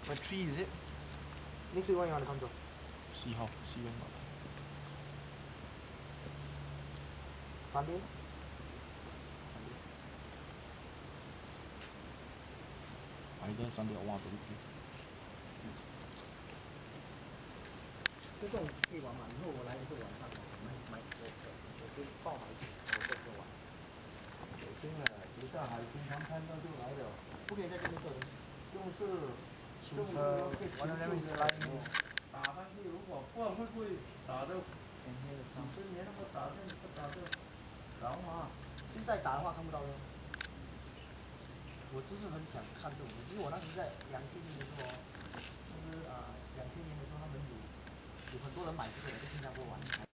What tree is it? Next one you want to come to? See how, see when not. Sunday? Either Sunday or one of the weekdays. 这种可以玩嘛？以后我来的时候晚上我可以报海景，我这就玩。有心了，一上海经常看到就来了。不可以在这边做的，就是完了那边是来打上去，如果不知道会不会打的几十年那么打的然后啊，现在打的话看不到了。我就是很想看这种，其实我那时在2000年的时候，就是2000年的时候他们有很多人买这个来在新加坡玩。